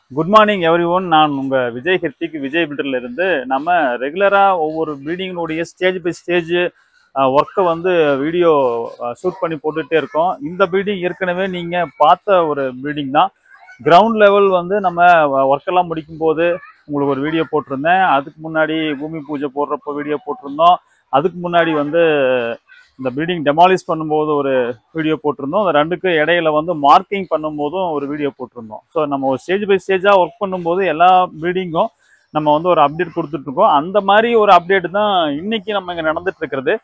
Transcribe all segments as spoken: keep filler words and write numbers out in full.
Good morning everyone. நான் உங்க விஜய் ஹிர்த்திக் விஜய் பில்டர்ல இருந்து நம்ம ரெகுலரா ஒவ்வொரு பில்டிங் உடைய ஸ்டேஜ் பை ஸ்டேஜ் வர்க்க வந்து வீடியோ ஷூட் பண்ணி போட்டுட்டே இருக்கோம். இந்த பில்டிங் ஏற்கனவே நீங்க பார்த்த ஒரு பில்டிங் தான். கிரவுண்ட் லெவல் வந்து நம்ம வர்க் எல்லாம் முடிக்கும் போது உங்களுக்கு ஒரு வீடியோ போட்டிருந்தேன். அதுக்கு முன்னாடி பூமி பூஜை போடுறப்போ வீடியோ போட்டிருந்தோம். அதுக்கு முன்னாடி வந்து இந்த பில்டிங் டெமாலிஷ் பண்ணும்போது ஒரு வீடியோ போட்டிருந்தோம். அந்த ரெண்டுக்கு இடையில வந்து மார்க்கிங் பண்ணும்போதும் ஒரு வீடியோ போட்டிருந்தோம். ஸோ நம்ம ஒரு ஸ்டேஜ் பை ஸ்டேஜாக ஒர்க் பண்ணும்போது எல்லா பில்டிங்கும் நம்ம வந்து ஒரு அப்டேட் கொடுத்துட்டு இருக்கோம். அந்த மாதிரி ஒரு அப்டேட் தான் இன்னைக்கு நம்ம இங்கே நடந்துட்டு இருக்கிறது.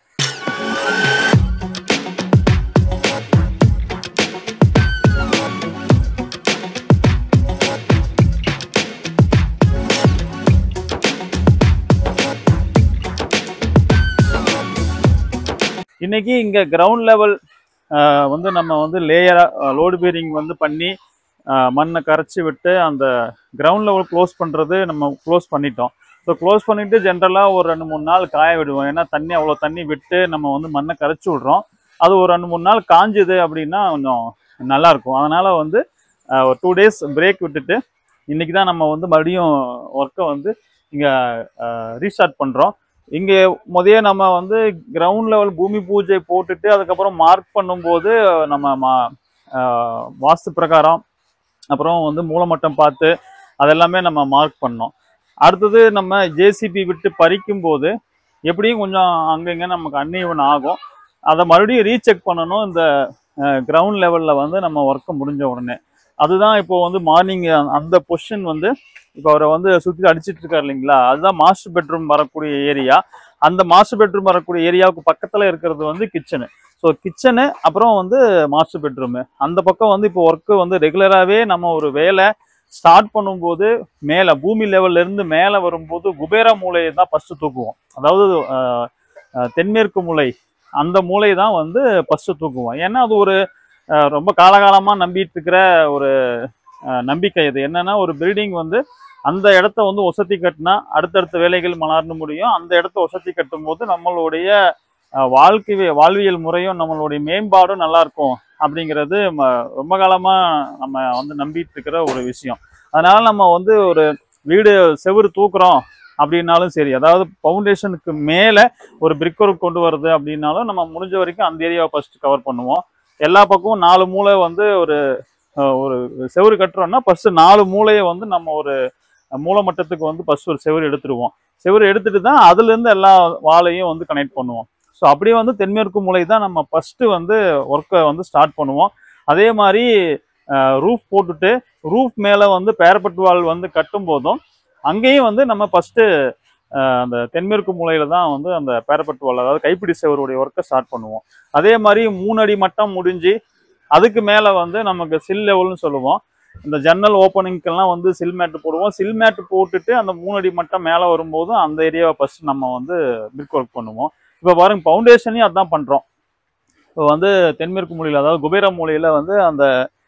இன்னைக்கு இங்க கிரவுண்ட் லெவல் வந்து நம்ம வந்து லேயரா லோடு பேரிங் வந்து பண்ணி மண்ணை கரைச்சி விட்டு அந்த கிரவுண்ட் லெவல் க்ளோஸ் பண்றது நம்ம க்ளோஸ் பண்ணிட்டோம். ஸோ க்ளோஸ் பண்ணிட்டு ஜென்ரலா ஒரு ரெண்டு மூணு நாள் காய விடுவோம். ஏன்னா தண்ணி அவ்வளோ தண்ணி விட்டு நம்ம வந்து மண்ணை கரைச்சி விடுறோம். அது ஒரு ரெண்டு மூணு நாள் காஞ்சுது அப்படின்னா கொஞ்சம் நல்லா இருக்கும். அதனால வந்து ஒரு டூ டேஸ் பிரேக் விட்டுட்டு இன்னைக்கு தான் நம்ம வந்து மறுபடியும் ஒர்க்கை வந்து இங்க ரீஸ்டார்ட் பண்றோம். இங்கே முதல்ல நம்ம வந்து கிரவுண்ட் லெவல் பூமி பூஜை போட்டுட்டு அதுக்கப்புறம் மார்க் பண்ணும்போது நம்ம வாஸ்து பிரகாரம் அப்புறம் வந்து மூலமட்டம் பார்த்து அதெல்லாமே நம்ம மார்க் பண்ணோம். அடுத்தது நம்ம ஜேசிபி விட்டு பறிக்கும் போது எப்படியும் கொஞ்சம் அங்கங்க நமக்கு அன்இவன் ஆகும். அதை மறுபடியும் ரீசெக் பண்ணணும் இந்த கிரவுண்ட் லெவலில் வந்து நம்ம ஒர்க்கை முடிஞ்ச உடனே. அதுதான் இப்போ வந்து மார்னிங் அந்த பொசிஷன் வந்து இப்போ அவரை வந்து சுற்றி அடிச்சிட்டு இருக்காரு இல்லைங்களா, அதுதான் மாஸ்டர் பெட்ரூம் வரக்கூடிய ஏரியா. அந்த மாஸ்டர் பெட்ரூம் வரக்கூடிய ஏரியாவுக்கு பக்கத்தில் இருக்கிறது வந்து கிச்சனு. ஸோ கிச்சனு அப்புறம் வந்து மாஸ்டர் பெட்ரூமு அந்த பக்கம் வந்து இப்போ ஒர்க்கு வந்து ரெகுலராகவே நம்ம ஒரு வேலை ஸ்டார்ட் பண்ணும்போது மேலே பூமி லெவல்ல இருந்து மேலே வரும்போது குபேர மூலையை தான் ஃபஸ்ட்டு தூக்குவோம். அதாவது தென்மேற்கு மூலை அந்த மூலை தான் வந்து ஃபஸ்ட்டு தூக்குவோம். ஏன்னா அது ஒரு ரொம்ப காலகாலமாக நம்பிட்டு இருக்கிற ஒரு நம்பிக்கை. இது என்னன்னா ஒரு பில்டிங் வந்து அந்த இடத்த வந்து ஒசத்தி கட்டினா அடுத்தடுத்த வேலைகள் மலர்ந்து முடியும். அந்த இடத்த ஒசத்தி கட்டும் போது நம்மளுடைய வாழ்க்கை வாழ்வியல் முறையும் நம்மளுடைய மேம்பாடும் நல்லா இருக்கும் அப்படிங்கிறது ரொம்ப காலமா நம்ம வந்து நம்பிட்டு இருக்கிற ஒரு விஷயம். அதனால நம்ம வந்து ஒரு வீடு செவுறு தூக்குறோம் அப்படின்னாலும் சரி, அதாவது பவுண்டேஷனுக்கு மேலே ஒரு பிரிக் ஒர்க் கொண்டு வருது அப்படின்னாலும் நம்ம முடிஞ்ச வரைக்கும் அந்த ஏரியாவை ஃபர்ஸ்ட் கவர் பண்ணுவோம். எல்லா பக்கமும் நாலு மூளை வந்து ஒரு ஒரு செவுறு கட்டுறோம்னா ஃபர்ஸ்ட் நாலு மூளையை வந்து நம்ம ஒரு மூலமட்டத்துக்கு வந்து ஃபர்ஸ்ட் ஒரு செவுறு எடுத்துருவோம். செவுறு எடுத்துட்டு தான் அதுல இருந்து எல்லா வாழையும் வந்து கனெக்ட் பண்ணுவோம். ஸோ அப்படியே வந்து தென்மேற்கு மூலை தான் நம்ம ஃபர்ஸ்ட் வந்து ஒர்க்கை வந்து ஸ்டார்ட் பண்ணுவோம். அதே மாதிரி ரூஃப் போட்டுட்டு ரூஃப் மேலே வந்து பேரப்பட்டு வால் வந்து கட்டும் போதும் அங்கேயும் வந்து நம்ம ஃபர்ஸ்ட் அந்த தென்மேற்கு மூலையில தான் வந்து அந்த பேரப்பட்டு வால் அதாவது கைப்பிடி செவருடைய ஒர்க்கை ஸ்டார்ட் பண்ணுவோம். அதே மாதிரி மூணு அடி மட்டம் முடிஞ்சு அதுக்கு மேலே வந்து நமக்கு சில் லெவல்னு சொல்லுவோம். இந்த ஜன்னல் ஓப்பனிங்கெல்லாம் வந்து சில் மேட்டு போடுவோம். சில் மேட்டு போட்டுட்டு அந்த மூணு அடி மட்டம் மேலே வரும்போது அந்த ஏரியாவை ஃபர்ஸ்ட் நம்ம வந்து பிரிக் ஒர்க் பண்ணுவோம். இப்போ பாருங்க பவுண்டேஷனையும் அதான் பண்ணுறோம். இப்போ வந்து தென்மேற்கு மூலையில் அதாவது குபேர மூலையில் வந்து அந்த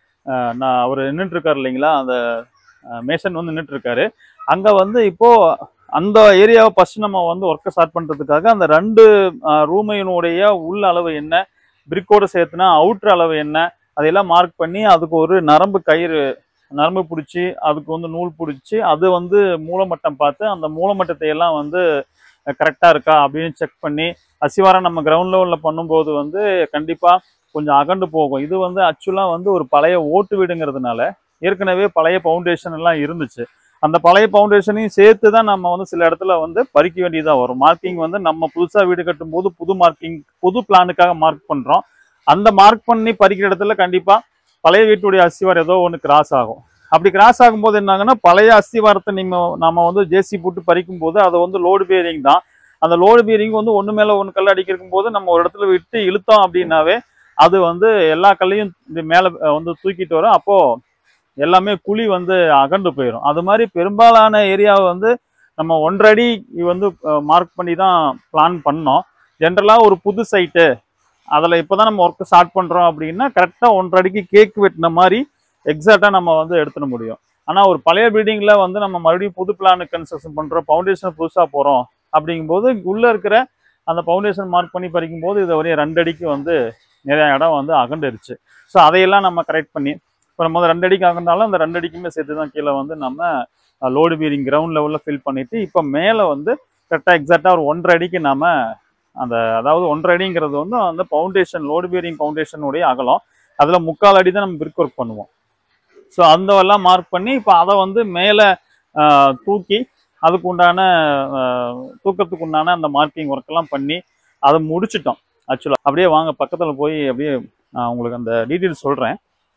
நான் அவர் நின்றுட்டு இருக்காரு இல்லைங்களா, அந்த மேசன் வந்து நின்றுட்டு இருக்காரு. அங்கே வந்து இப்போ அந்த ஏரியாவை ஃபர்ஸ்ட் நம்ம வந்து ஒர்க்கை ஸ்டார்ட் பண்ணுறதுக்காக அந்த ரெண்டு ரூமையினுடைய உள் அளவு என்ன, பிரிக்கோடு சேர்த்துனா அவுட்ரு அளவு என்ன, அதையெல்லாம் மார்க் பண்ணி அதுக்கு ஒரு நரம்பு கயிறு நரம்பு பிடிச்சி அதுக்கு வந்து நூல் பிடிச்சி அது வந்து மூலமட்டம் பார்த்து அந்த மூலமட்டத்தை எல்லாம் வந்து கரெக்டாக இருக்கா அப்படின்னு செக் பண்ணி அசிவாரம் நம்ம கிரவுண்ட் லெவலில் பண்ணும்போது வந்து கண்டிப்பாக கொஞ்சம் அகண்டு போகும். இது வந்து ஆக்சுவலாக வந்து ஒரு பழைய ஓட்டு வீடுங்கிறதுனால ஏற்கனவே பழைய பவுண்டேஷன் எல்லாம் இருந்துச்சு. அந்த பழைய பவுண்டேஷனையும் சேர்த்து தான் நம்ம வந்து சில இடத்துல வந்து பறிக்க வேண்டியதாக வரும். மார்க்கிங் வந்து நம்ம புதுசாக வீடு கட்டும் போது புது மார்க்கிங் புது பிளானுக்காக மார்க் பண்ணுறோம். அந்த மார்க் பண்ணி பறிக்கிற இடத்துல கண்டிப்பாக பழைய வீட்டுடைய அஸ்திவாரம் ஏதோ ஒன்று கிராஸ் ஆகும். அப்படி கிராஸ் ஆகும்போது என்னாங்கன்னா பழைய அஸ்திவாரத்தை நம்ம நம்ம வந்து ஜேசி போட்டு பறிக்கும் போது அதை வந்து லோடு பேரிங் தான். அந்த லோடு பேரிங் வந்து ஒன்று மேலே ஒன்று கல் அடிக்கும் போது நம்ம ஒரு இடத்துல விட்டு இழுத்தோம் அப்படின்னாவே அது வந்து எல்லா கல்லையும் இந்த மேலே வந்து தூக்கிட்டு வரும். அப்போ எல்லாமே குழி வந்து அகண்டு போயிடும். அது மாதிரி பெரும்பாலான ஏரியாவை வந்து நம்ம ஒன்றரை அடி வந்து மார்க் பண்ணி தான் பிளான் பண்ணோம். ஜென்ரலாக ஒரு புது சைட்டு அதில் இப்போ தான் நம்ம ஒர்க்கு ஸ்டார்ட் பண்ணுறோம் அப்படின்னா கரெக்டாக ஒன்றரை அடிக்கு கேக் வெட்டின மாதிரி எக்ஸாக்டாக நம்ம வந்து எடுத்துட முடியும். ஆனால் ஒரு பழைய பில்டிங்கில் வந்து நம்ம மறுபடியும் புது பிளானுக்கு கன்ஸ்ட்ரக்ஷன் பண்ணுறோம், ஃபவுண்டேஷன் புதுசாக போகிறோம் அப்படிங்கும்போது உள்ளே இருக்கிற அந்த ஃபவுண்டேஷன் மார்க் பண்ணி பறிக்கும் போது இதை வரையும் ரெண்டு அடிக்கு வந்து நிறைய இடம் வந்து அகண்டுருச்சு. ஸோ அதையெல்லாம் நம்ம கரெக்ட் பண்ணி இப்போ நம்ம ரெண்டு அடிக்கு ஆகுறதுனால அந்த ரெண்டு அடிக்குமே சேர்த்து தான் கீழே வந்து நம்ம லோடு பீரிங் கிரவுண்ட் லெவலில் ஃபில் பண்ணிவிட்டு இப்போ மேலே வந்து கரெக்டாக எக்ஸாக்டாக ஒரு ஒன்றரை அடிக்கு நம்ம அந்த அதாவது ஒன்றரை அடிங்கிறது வந்து அந்த ஃபவுண்டேஷன் லோடு பீரிங் ஃபவுண்டேஷனுடைய அகலம், அதில் முக்கால் அடி தான் நம்ம பிரிக் ஒர்க் பண்ணுவோம். ஸோ அந்த எல்லாம் மார்க் பண்ணி இப்போ அதை வந்து மேலே தூக்கி அதுக்கு உண்டான தூக்கத்துக்கு உண்டான அந்த மார்க்கிங் ஒர்க்கெல்லாம் பண்ணி அதை முடிச்சிட்டோம். ஆக்சுவலாக அப்படியே வாங்க பக்கத்தில் போய் அப்படியே நான் உங்களுக்கு அந்த டீட்டெயில்ஸ் சொல்கிறேன்.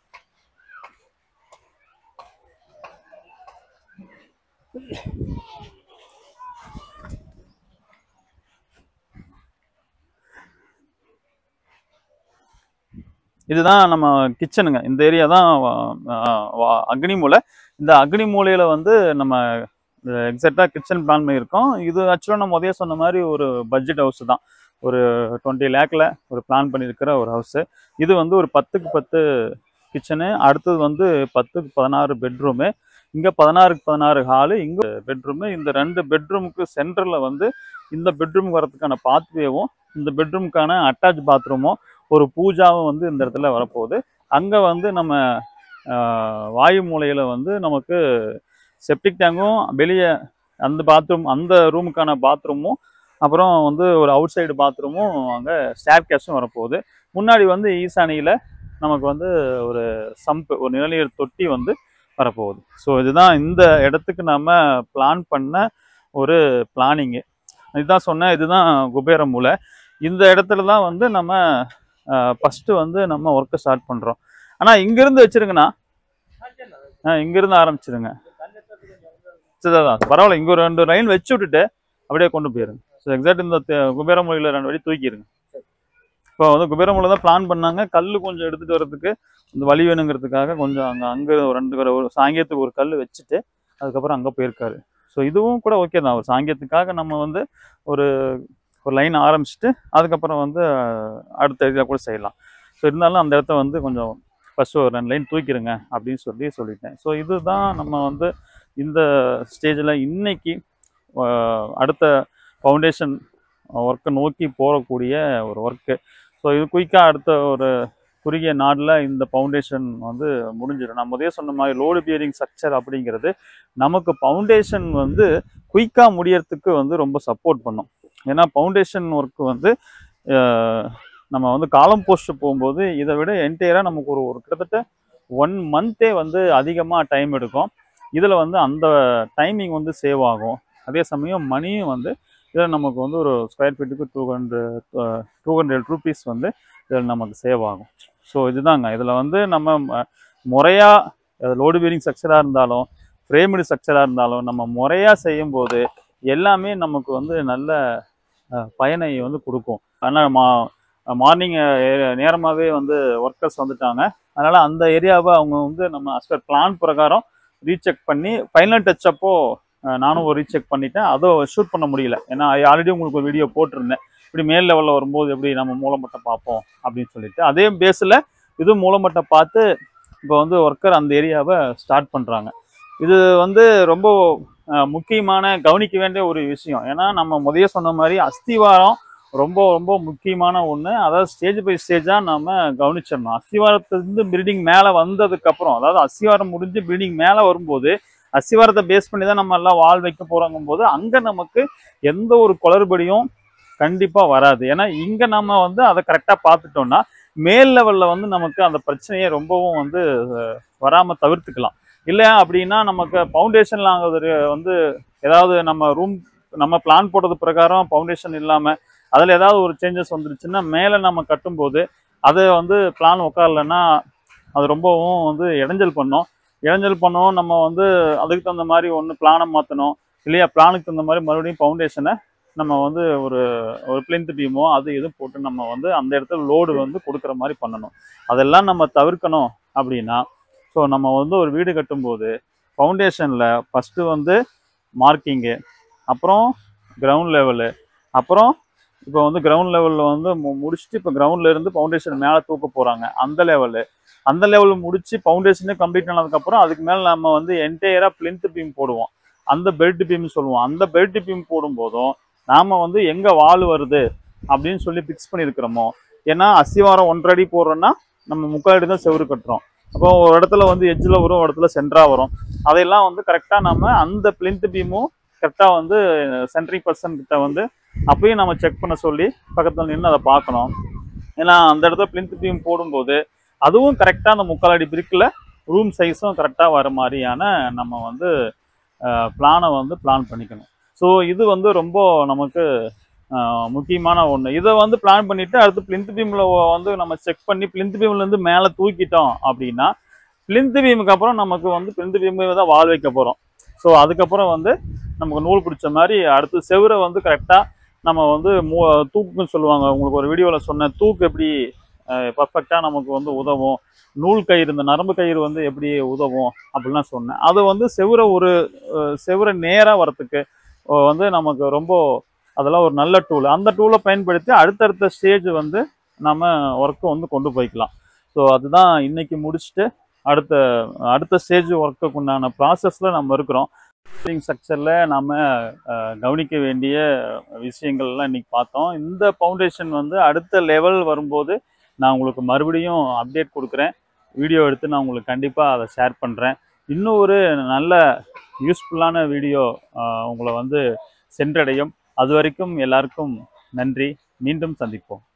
இதுதான் நம்ம கிச்சனுங்க. இந்த ஏரியா தான் அக்னி மூலை. இந்த அக்னி மூலையில் வந்து நம்ம எக்ஸாக்டாக கிச்சன் பிளான் பண்ணியிருக்கோம். இது ஆக்சுவலாக நம்ம முதல்ல சொன்ன மாதிரி ஒரு பட்ஜெட் ஹவுஸ் தான். ஒரு டுவெண்ட்டி லேக்கில் ஒரு பிளான் பண்ணியிருக்கிற ஒரு ஹவுஸு. இது வந்து ஒரு பத்துக்கு பத்து கிச்சனு, அடுத்தது வந்து பத்துக்கு பதினாறு பெட்ரூமு, இங்கே பதினாறுக்கு பதினாறு ஹாலு, இங்கே பெட்ரூமு. இந்த ரெண்டு பெட்ரூமுக்கு சென்டரில் வந்து இந்த பெட்ரூமுக்கு வரதுக்கான பாத்வேவும் இந்த பெட்ரூமுக்கான அட்டாச் பாத்ரூமும் ஒரு பூஜாவும் வந்து இந்த இடத்துல வரப்போகுது. அங்கே வந்து நம்ம வாயு மூலையில் வந்து நமக்கு செப்டிக் டேங்கும் வெளியே அந்த பாத்ரூம் அந்த ரூமுக்கான பாத்ரூமும் அப்புறம் வந்து ஒரு அவுட் சைடு பாத்ரூமும் அங்கே ஸ்டேர் கேஸும் வரப்போகுது. முன்னாடி வந்து ஈசானியில் நமக்கு வந்து ஒரு சம்பு ஒரு நிலநீர் தொட்டி வந்து வரப்போகுது. ஸோ இதுதான் இந்த இடத்துக்கு நம்ம பிளான் பண்ண ஒரு பிளானிங்கு. இதுதான் சொன்னேன், இதுதான் குபேர மூலை. இந்த இடத்துல தான் வந்து நம்ம ஃபஸ்ட்டு வந்து நம்ம ஒர்க்கை ஸ்டார்ட் பண்ணுறோம். ஆனால் இங்கேருந்து வச்சுருங்கண்ணா, இங்கேருந்து ஆரம்பிச்சிருங்க. சரிதான், பரவாயில்ல. இங்கே ஒரு ரெண்டு லைன் வச்சு விட்டுட்டு அப்படியே கொண்டு போயிருங்க. ஸோ எக்ஸாக்ட் இந்த குபேர மூலையில் ரெண்டு வழி தூக்கிடுங்க. இப்போ வந்து குபேர மூலை தான் பிளான் பண்ணாங்க. கல் கொஞ்சம் எடுத்துகிட்டு வரதுக்கு இந்த வழி வேணுங்கிறதுக்காக கொஞ்சம் அங்கே அங்கே ரெண்டு ஒரு சாங்கியத்துக்கு ஒரு கல் வச்சுட்டு அதுக்கப்புறம் அங்கே போயிருக்காரு. ஸோ இதுவும் கூட ஓகே தான். ஒரு சாங்கியத்துக்காக நம்ம வந்து ஒரு ஒரு லைன் ஆரம்பிச்சுட்டு அதுக்கப்புறம் வந்து அடுத்த இதில் கூட செய்யலாம். ஸோ இருந்தாலும் அந்த இடத்த வந்து கொஞ்சம் ஃபஸ்ட்டு ஒரு ரெண்டு லைன் தூக்கிடுங்க அப்படின்னு சொல்லி சொல்லிட்டேன். ஸோ இதுதான் நம்ம வந்து இந்த ஸ்டேஜில் இன்னைக்கு அடுத்த ஃபவுண்டேஷன் ஒர்க்கை நோக்கி போகக்கூடிய ஒரு ஒர்க்கு. ஸோ இது குயிக்காக அடுத்த ஒரு குறுகிய நாளில் இந்த ஃபவுண்டேஷன் வந்து முடிஞ்சிடும். நான் முதலே சொன்ன மாதிரி லோடு பியரிங் ஸ்ட்ரக்சர் அப்படிங்கிறது நமக்கு ஃபவுண்டேஷன் வந்து குயிக்காக முடியறதுக்கு வந்து ரொம்ப சப்போர்ட் பண்ணும். ஏன்னா ஃபவுண்டேஷன் ஒர்க்கு வந்து நம்ம வந்து காலம் போஸ்ட் போகும்போது இதை விட என்டையராக நமக்கு ஒரு ஒரு கிட்டத்தட்ட ஒன் மந்த்தே வந்து அதிகமாக டைம் எடுக்கும். இதில் வந்து அந்த டைமிங் வந்து சேவ் ஆகும். அதே சமயம் மணியும் வந்து இதில் நமக்கு வந்து ஒரு ஸ்கொயர் ஃபீட்டுக்கு two hundred two hundred rupees வந்து இதில் நமக்கு சேவ் ஆகும். ஸோ இதுதாங்க. இதில் வந்து நம்ம முறையாக லோடு பீரிங் ஸ்ட்ரக்சராக இருந்தாலும் ஃப்ரேம்டு ஸ்ட்ரக்சராக இருந்தாலும் நம்ம முறையாக செய்யும்போது எல்லாமே நமக்கு வந்து நல்ல பயனை வந்து கொடுக்கும். ஆனால் மா மார்னிங் நேரமாகவே வந்து ஒர்க்கர்ஸ் வந்துட்டாங்க. அதனால் அந்த ஏரியாவை அவங்க வந்து நம்ம அஸ்பர் பிளான் பிரகாரம் ரீசெக் பண்ணி ஃபைனல் டச்சப்போ நானும் ஒரு ரீசெக் பண்ணிட்டேன். அதை ஷூட் பண்ண முடியல. ஏன்னா ஆல்ரெடி உங்களுக்கு ஒரு வீடியோ போட்டிருந்தேன், இப்படி மேல் லெவலில் வரும்போது எப்படி நம்ம மூலமட்டை பார்ப்போம் அப்படின்னு சொல்லிட்டு. அதே பேஸில் இது மூலமட்டை பார்த்து இப்போ வந்து ஒர்க்கர் அந்த ஏரியாவை ஸ்டார்ட் பண்ணுறாங்க. இது வந்து ரொம்ப முக்கியமான கவனிக்க வேண்டிய ஒரு விஷயம். ஏன்னா நம்ம முதல்ல சொன்ன மாதிரி அஸ்திவாரம் ரொம்ப ரொம்ப முக்கியமான ஒன்று. அதாவது ஸ்டேஜ் பை ஸ்டேஜாக நம்ம கவனிச்சிடணும். அஸ்திவாரத்துலேருந்து பில்டிங் மேலே வந்ததுக்கப்புறம், அதாவது அஸ்திவாரம் முடிஞ்சு பில்டிங் மேலே வரும்போது அஸ்திவாரத்தை பேஸ் பண்ணி தான் நம்ம எல்லாம் வால் வைக்க போகிறாங்கும் போது அங்கே நமக்கு எந்த ஒரு குளறுபடியும் கண்டிப்பாக வராது. ஏன்னா இங்கே நம்ம வந்து அதை கரெக்டாக பார்த்துட்டோம்னா மேல் லெவலில் வந்து நமக்கு அந்த பிரச்சனையை ரொம்பவும் வந்து வராமல் தவிர்த்துக்கலாம். இல்லை அப்படின்னா நமக்கு ஃபவுண்டேஷனில் ஆகுது வந்து ஏதாவது நம்ம ரூம் நம்ம பிளான் போட்டது பிரகாரம் ஃபவுண்டேஷன் இல்லாமல் அதில் ஏதாவது ஒரு சேஞ்சஸ் வந்துருச்சுன்னா மேலே நம்ம கட்டும்போது அதை வந்து பிளான் உட்காரலன்னா அது ரொம்பவும் வந்து இடைஞ்சல் பண்ணோம் இடைஞ்சல் பண்ணோம் நம்ம வந்து அதுக்கு தகுந்த மாதிரி ஒன்று பிளானை மாற்றணும், இல்லையா பிளானுக்கு தகுந்த மாதிரி மறுபடியும் ஃபவுண்டேஷனை நம்ம வந்து ஒரு ஒரு பிளிந்த் பீமோ அது எதுவும் போட்டு நம்ம வந்து அந்த இடத்துல லோடு வந்து கொடுக்குற மாதிரி பண்ணணும். அதெல்லாம் நம்ம தவிர்க்கணும் அப்படின்னா ஸோ நம்ம வந்து ஒரு வீடு கட்டும்போது ஃபவுண்டேஷனில் ஃபஸ்ட்டு வந்து மார்க்கிங்கு, அப்புறம் கிரவுண்ட் லெவலு, அப்புறம் இப்போ வந்து கிரவுண்ட் லெவலில் வந்து முடிச்சுட்டு இப்போ கிரவுண்டில் இருந்து ஃபவுண்டேஷன் மேலே தூக்க போகிறாங்க. அந்த லெவலு அந்த லெவலில் முடிச்சு ஃபவுண்டேஷனே கம்ப்ளீட் ஆனதுக்கப்புறம் அதுக்கு மேலே நம்ம வந்து என்டையராக பிளிந்த் பீம் போடுவோம். அந்த பெல்ட் பீம் சொல்லுவோம். அந்த பெல்ட் பீம் போடும்போதும் நாம் வந்து எங்கே வால் வருது அப்படின்னு சொல்லி ஃபிக்ஸ் பண்ணியிருக்கிறோமோ. ஏன்னா அஸ்திவாரம் ஒன்றரை அடி போடுறோன்னா நம்ம முக்கால் அடி தான் செவரு கட்டுறோம். அப்போ ஒரு இடத்துல வந்து எட்ஜில் வரும், ஒரு இடத்துல சென்டராக வரும். அதையெல்லாம் வந்து கரெக்டாக நம்ம அந்த பிளிந்த் பீமும் கரெக்டாக வந்து சென்ட்ரிங் பர்சன் கிட்ட வந்து அப்பயும் நம்ம செக் பண்ண சொல்லி பக்கத்தில் நின்று அதை பார்க்கணும். ஏன்னா அந்த இடத்துல பிளிந்த் பீம் போடும்போது அதுவும் கரெக்டாக அந்த முக்கால் அடி பிரிக்கில் ரூம் சைஸும் கரெக்டாக வர மாதிரியான நம்ம வந்து பிளானை வந்து பிளான் பண்ணிக்கணும். ஸோ இது வந்து ரொம்ப நமக்கு முக்கியமான ஒன்று. இதை வந்து பிளான் பண்ணிவிட்டு அடுத்து பிளிந்த் பீமில் வந்து நம்ம செக் பண்ணி பிளிந்த் பீம்லேருந்து மேலே தூக்கிட்டோம் அப்படின்னா பிளிந்த் பீமுக்கு அப்புறம் நமக்கு வந்து பிளிந்த் பீமு தான் வால் வைக்க போகிறோம். ஸோ அதுக்கப்புறம் வந்து நமக்கு நூல் பிடிச்ச மாதிரி அடுத்து செவரை வந்து கரெக்டாக நம்ம வந்து மூ தூக்குன்னு சொல்லுவாங்க. உங்களுக்கு ஒரு வீடியோவில் சொன்ன தூக்கு எப்படி பர்ஃபெக்டாக நமக்கு வந்து உதவும், நூல் கயிறு இந்த நரம்பு கயிறு வந்து எப்படி உதவும் அப்படின்லாம் சொன்னேன். அது வந்து செவரை ஒரு செவரை நேராக வரத்துக்கு வந்து நமக்கு ரொம்ப அதெல்லாம் ஒரு நல்ல டூல். அந்த டூலை பயன்படுத்தி அடுத்தடுத்த ஸ்டேஜ் வந்து நம்ம ஒர்க்கை வந்து கொண்டு போய்க்கலாம். ஸோ அதுதான் இன்னைக்கு முடிச்சுட்டு அடுத்த அடுத்த ஸ்டேஜ் ஒர்க்குக்கு உண்டான ப்ராசஸில் நம்ம இருக்கிறோம். ஸ்ட்ரக்சரில் நம்ம கவனிக்க வேண்டிய விஷயங்கள்லாம் இன்னைக்கு பார்த்தோம். இந்த ஃபவுண்டேஷன் வந்து அடுத்த லெவல் வரும்போது நான் உங்களுக்கு மறுபடியும் அப்டேட் கொடுக்குறேன். வீடியோ எடுத்து நான் உங்களுக்கு கண்டிப்பாக அதை ஷேர் பண்ணுறேன். இன்னும் ஒரு நல்ல யூஸ்ஃபுல்லான வீடியோ உங்களை வந்து சென்றடையும். அது வரைக்கும் எல்லாருக்கும் நன்றி. மீண்டும் சந்திப்போம்.